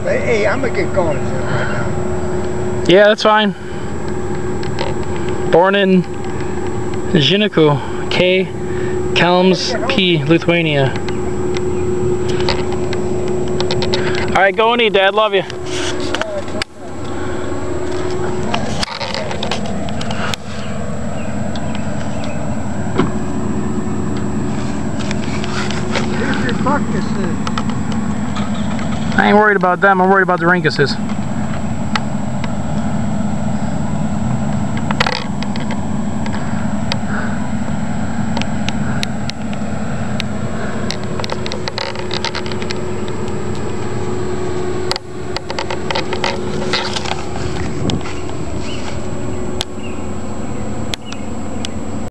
Hey, I'm gonna get going right now. Yeah, that's fine. Born in Žiniku, K. Kelms, P. Lithuania. Alright, go and eat, Dad. Love you. Here's your buckuses. I ain't worried about them. I'm worried about the rinkuses.